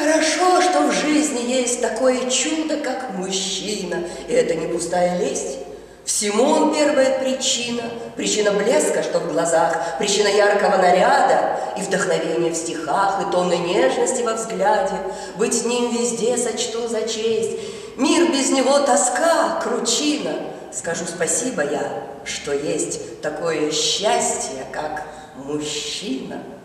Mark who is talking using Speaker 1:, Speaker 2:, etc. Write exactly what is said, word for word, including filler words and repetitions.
Speaker 1: хорошо, что в жизни есть такое чудо, как мужчина. И это не пустая лесть. Всему он первая причина. Причина блеска, что в глазах, причина яркого наряда, и вдохновения в стихах, и тонной нежности во взгляде. Быть с ним везде сочту за честь. Мир без него тоска, кручина. Скажу спасибо я, что есть такое счастье, как мужчина.